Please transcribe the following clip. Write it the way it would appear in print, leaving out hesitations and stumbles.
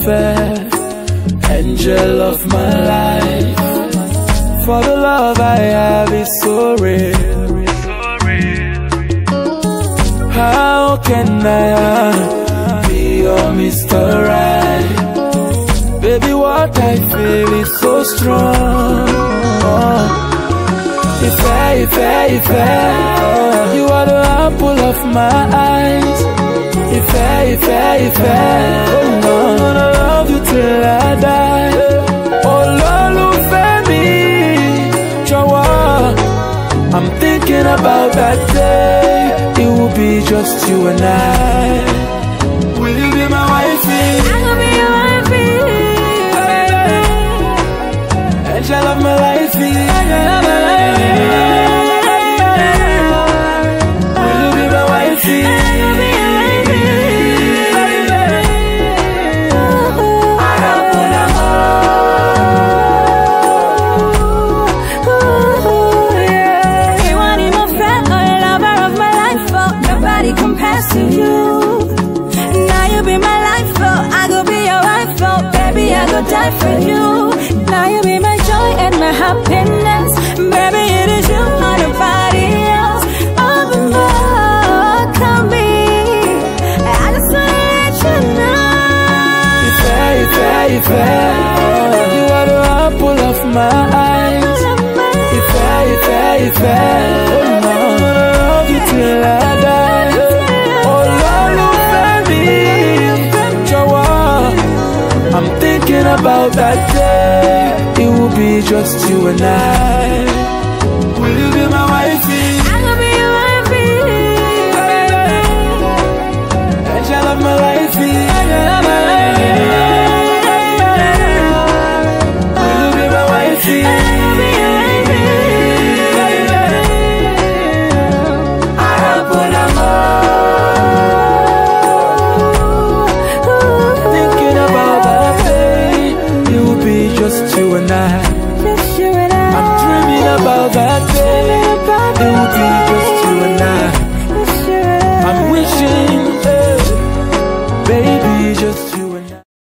angel of my life. For the love I have is so real. How can I be your Mr. Right? Baby, what I feel is so strong. If you are the apple of my eyes. If I'm gonna love you till I die. Oh, Lolufemi, Jawa, I'm thinking about that day. It will be just you and I. Will you be my wifey? I will be your wifey. Angel of my life. Will you be my wifey? Die for you. Now you be my joy and my happiness. Baby, it is you, not nobody else. All the more, come me. I just wanna let you know. If you are the apple of my eyes. If I'm gonna love you till I die. Oh, Lolufemi, Jawa, I'm thinking about that day. It will be just you and I.